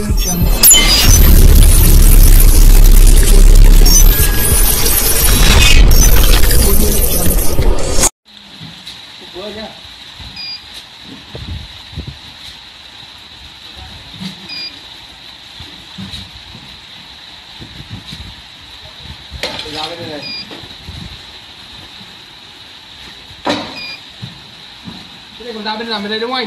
Ra bên đây này. Cái này còn ra bên làm bên đây đúng không anh?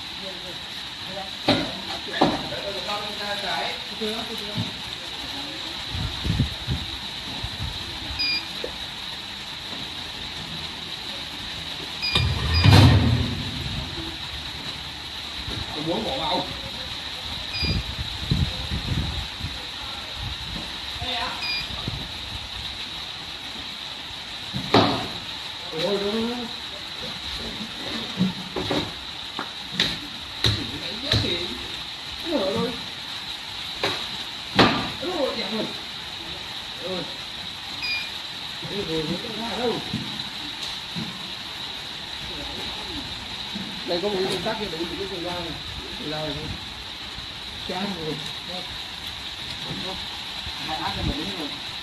Muốn bỏ vào. Ôi đúng rồi. Rồi. Ôi đẹp rồi. Rồi. Đây có một cái công tắc kia để cái con dao này. Cái dao này thôi. Chán rồi. Hai áp cho mình đúng rồi.